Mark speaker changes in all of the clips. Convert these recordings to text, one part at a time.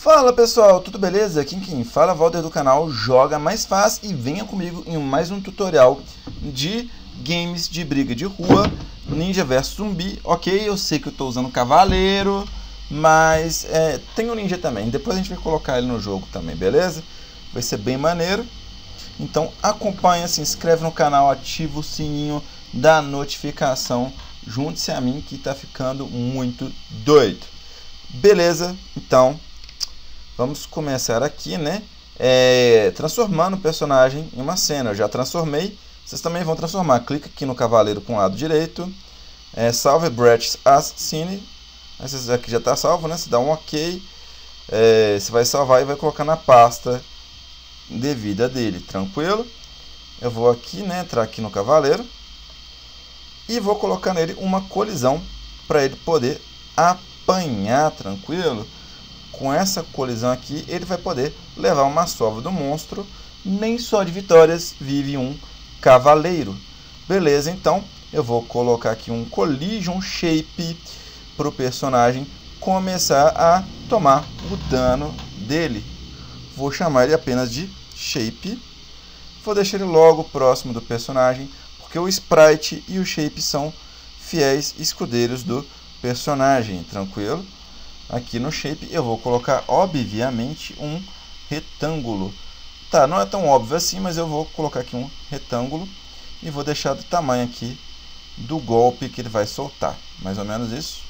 Speaker 1: Fala pessoal, tudo beleza? Aqui quem fala é Valder do canal Joga Mais Fácil e venha comigo em mais um tutorial de games de briga de rua, Ninja vs Zumbi. Ok, eu sei que eu estou usando cavaleiro, mas tem o ninja também, depois a gente vai colocar ele no jogo também, beleza? Vai ser bem maneiro. Então acompanha, se inscreve no canal, ativa o sininho da notificação, junte-se a mim que tá ficando muito doido. Beleza? Então vamos começar aqui, né? Transformando o personagem em uma cena. Eu já transformei, vocês também vão transformar. Clica aqui no cavaleiro com o lado direito. Salve Breath as Scene. Esse aqui já está salvo, né? Você dá um OK. Você vai salvar e vai colocar na pasta devida dele, tranquilo? Eu vou aqui, né? Entrar aqui no cavaleiro. E vou colocar nele uma colisão para ele poder apanhar, tranquilo? Com essa colisão aqui, ele vai poder levar uma sova do monstro. Nem só de vitórias vive um cavaleiro. Beleza, então eu vou colocar aqui um Collision Shape para o personagem começar a tomar o dano dele. Vou chamar ele apenas de Shape. Vou deixar ele logo próximo do personagem, porque o Sprite e o Shape são fiéis escudeiros do personagem, tranquilo? Aqui no Shape eu vou colocar, obviamente, um retângulo. Tá, não é tão óbvio assim, mas eu vou colocar aqui um retângulo e vou deixar do tamanho aqui do golpe que ele vai soltar. Mais ou menos isso.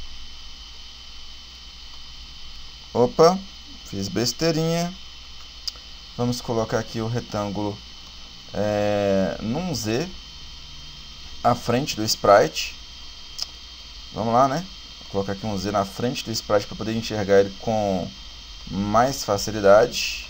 Speaker 1: Opa, fiz besteirinha. Vamos colocar aqui o retângulo num Z à frente do Sprite. Vamos lá, né? Vou colocar aqui um Z na frente do Sprite para poder enxergar ele com mais facilidade.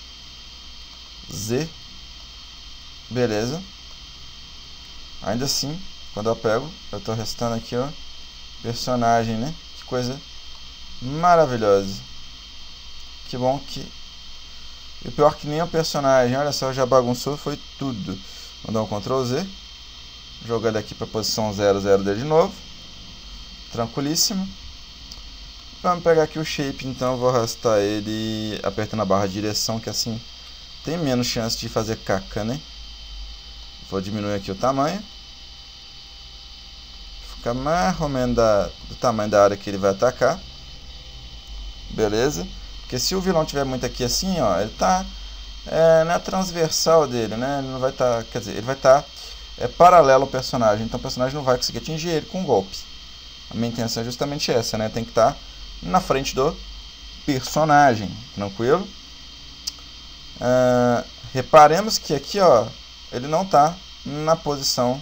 Speaker 1: Z. Beleza. Ainda assim, quando eu pego, eu estou restando aqui, ó, personagem, né? Que coisa maravilhosa. Que bom que... E o pior que nem o personagem, olha só, já bagunçou, foi tudo. Vou dar um Ctrl Z. Jogar ele aqui para a posição 00 dele de novo. Tranquilíssimo. Vamos pegar aqui o Shape, então eu vou arrastar ele apertando a barra de direção, que assim tem menos chance de fazer caca, né? Vou diminuir aqui o tamanho. Ficar mais ou menos do tamanho da área que ele vai atacar. Beleza? Porque se o vilão tiver muito aqui assim, ó, ele tá na transversal dele, né? Ele não vai estar, quer dizer, ele vai estar paralelo ao personagem, então o personagem não vai conseguir atingir ele com um golpe. A minha intenção é justamente essa, né? Tem que estar na frente do personagem, tranquilo? Reparemos que aqui, ó, ele não está na posição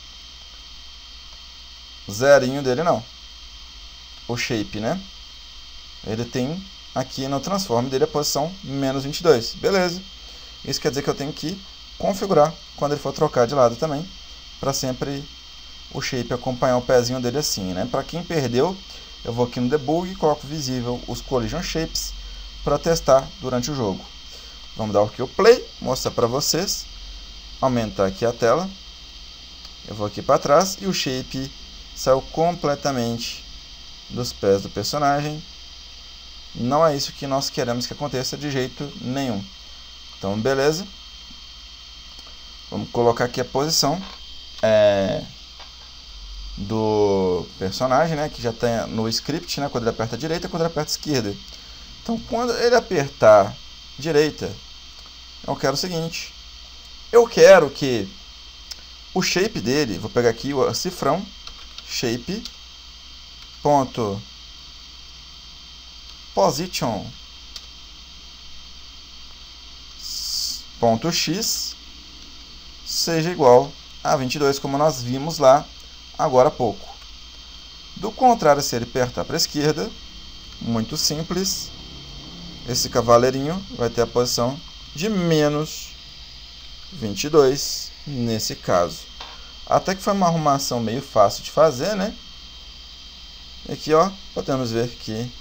Speaker 1: zerinho dele, não. O Shape, né? Ele tem aqui no Transform dele a posição menos 22. Beleza. Isso quer dizer que eu tenho que configurar quando ele for trocar de lado também, para sempre o Shape acompanhar o pezinho dele assim, né? Para quem perdeu, eu vou aqui no Debug e coloco visível os Collision Shapes para testar durante o jogo. Vamos dar aqui o Play, mostrar para vocês. Aumentar aqui a tela. Eu vou aqui para trás e o Shape saiu completamente dos pés do personagem. Não é isso que nós queremos que aconteça de jeito nenhum. Então, beleza. Vamos colocar aqui a posição do personagem, né, que já tem no script, né, quando ele aperta a direita, quando ele aperta a esquerda. Então, quando ele apertar direita, eu quero o seguinte: eu quero que o shape dele, vou pegar aqui o cifrão, shape ponto position ponto x seja igual a 22, como nós vimos lá agora há pouco. Do contrário, se ele apertar para a esquerda, muito simples, esse cavaleirinho vai ter a posição de menos 22 nesse caso. Até que foi uma arrumação meio fácil de fazer, né? Aqui, ó, podemos ver que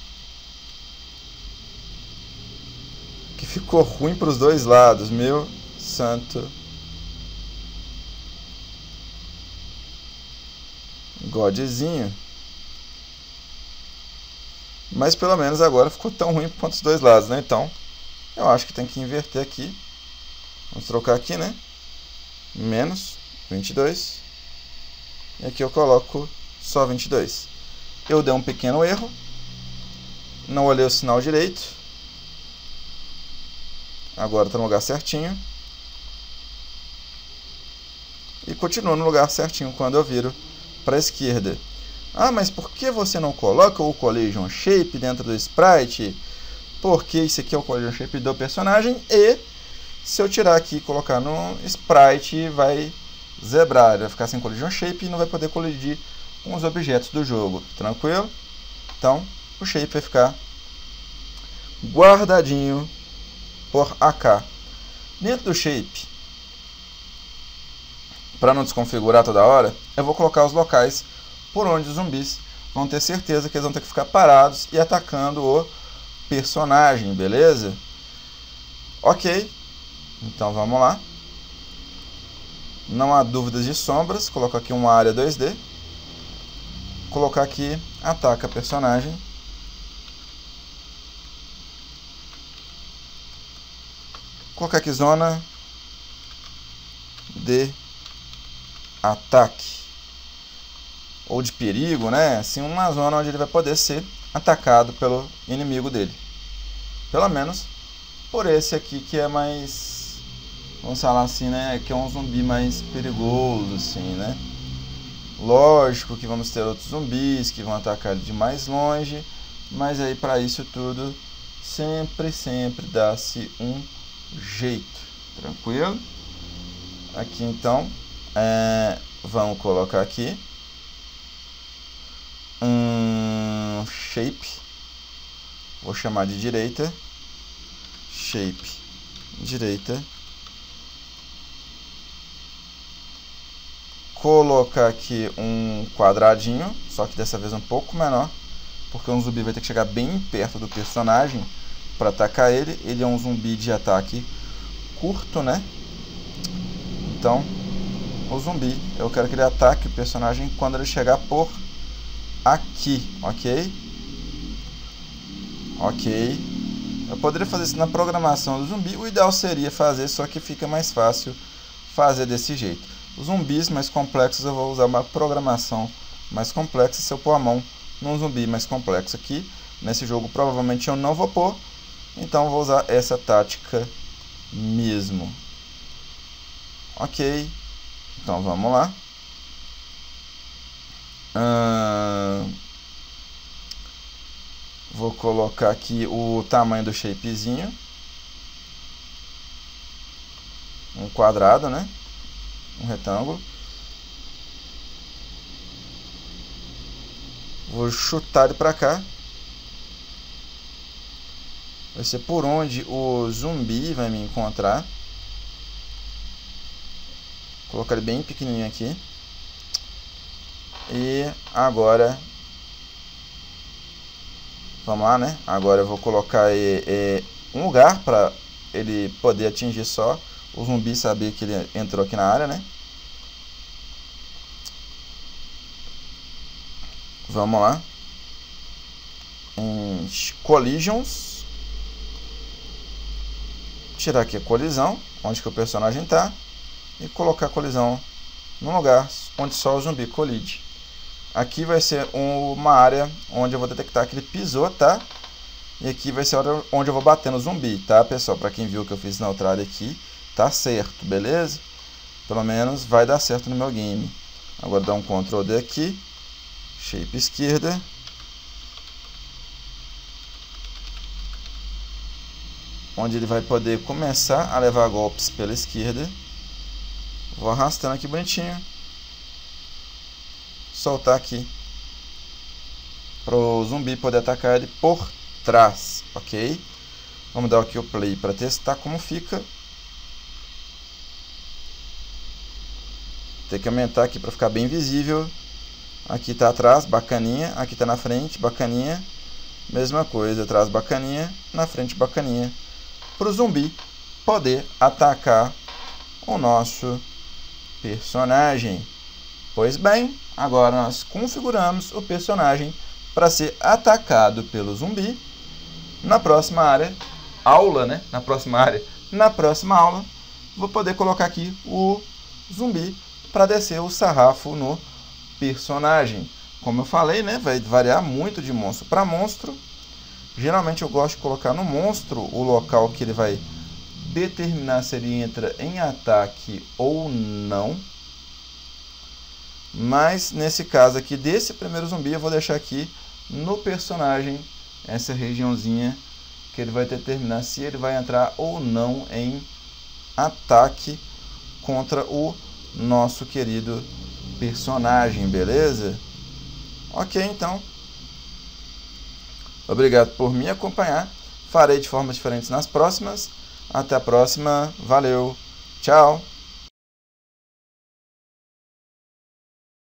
Speaker 1: ficou ruim para os dois lados, meu santo godzinho. Mas pelo menos agora ficou tão ruim quanto os dois lados, né? Então, eu acho que tem que inverter aqui. Vamos trocar aqui, né? Menos 22. E aqui eu coloco só 22. Eu dei um pequeno erro. Não olhei o sinal direito. Agora está no lugar certinho. E continua no lugar certinho quando eu viro para a esquerda. Ah, mas por que você não coloca o Collision Shape dentro do Sprite? Porque isso aqui é o Collision Shape do personagem e se eu tirar aqui e colocar no Sprite vai zebrar, ele vai ficar sem Collision Shape e não vai poder colidir com os objetos do jogo, tranquilo? Então o Shape vai ficar guardadinho por AK. Dentro do Shape, para não desconfigurar toda hora, eu vou colocar os locais por onde os zumbis vão ter certeza que eles vão ter que ficar parados e atacando o personagem, beleza? Ok, então vamos lá. Não há dúvidas de sombras, coloco aqui uma área 2D. Colocar aqui, ataca personagem. Colocar aqui zona de ataque. Ou de perigo, né? Assim, uma zona onde ele vai poder ser atacado pelo inimigo dele. Pelo menos por esse aqui que é mais, vamos falar assim, né? Que é um zumbi mais perigoso, assim, né? Lógico que vamos ter outros zumbis que vão atacar ele de mais longe, mas aí para isso tudo sempre dá-se um jeito, tranquilo? Aqui então, vamos colocar aqui um shape, vou chamar de direita, shape direita, colocar aqui um quadradinho, só que dessa vez um pouco menor, porque um zumbi vai ter que chegar bem perto do personagem para atacar ele. Ele é um zumbi de ataque curto, né? Então, o zumbi, eu quero que ele ataque o personagem quando ele chegar por aqui, ok? Ok. Eu poderia fazer isso na programação do zumbi. O ideal seria fazer, só que fica mais fácil fazer desse jeito. Os zumbis mais complexos eu vou usar uma programação mais complexa. Se eu pôr a mão num zumbi mais complexo aqui, nesse jogo provavelmente eu não vou pôr. Então eu vou usar essa tática mesmo. Ok. Então vamos lá. Vou colocar aqui o tamanho do shapezinho. Um quadrado, né? Um retângulo. Vou chutar ele para cá. Vai ser por onde o zumbi vai me encontrar. Vou colocar ele bem pequenininho aqui. E agora, vamos lá, né? Agora eu vou colocar um lugar para ele poder atingir só. O zumbi saber que ele entrou aqui na área, né? Vamos lá. Em collisions. Tirar aqui a colisão, onde que o personagem está. E colocar a colisão no lugar onde só o zumbi colide. Aqui vai ser uma área onde eu vou detectar que ele pisou, tá? E aqui vai ser onde eu vou bater no zumbi, tá, pessoal? Para quem viu que eu fiz neutralidade aqui, tá certo, beleza? Pelo menos vai dar certo no meu game. Agora dá um Ctrl D aqui. Shape esquerda. Onde ele vai poder começar a levar golpes pela esquerda. Vou arrastando aqui bonitinho. Soltar aqui. Para o zumbi poder atacar ele por trás, ok? Vamos dar aqui o play para testar como fica. Tem que aumentar aqui para ficar bem visível. Aqui está atrás, bacaninha. Aqui está na frente, bacaninha. Mesma coisa, atrás bacaninha, na frente bacaninha. Para o zumbi poder atacar o nosso personagem. Pois bem, agora nós configuramos o personagem para ser atacado pelo zumbi. Na próxima aula, né? Na próxima aula, vou poder colocar aqui o zumbi para descer o sarrafo no personagem. Como eu falei, né? Vai variar muito de monstro para monstro. Geralmente eu gosto de colocar no monstro o local que ele vai determinar se ele entra em ataque ou não. Mas nesse caso aqui desse primeiro zumbi, eu vou deixar aqui no personagem essa regiãozinha que ele vai determinar se ele vai entrar ou não em ataque contra o nosso querido personagem, beleza? Ok, então. Obrigado por me acompanhar. Farei de formas diferentes nas próximas. Até a próxima. Valeu. Tchau.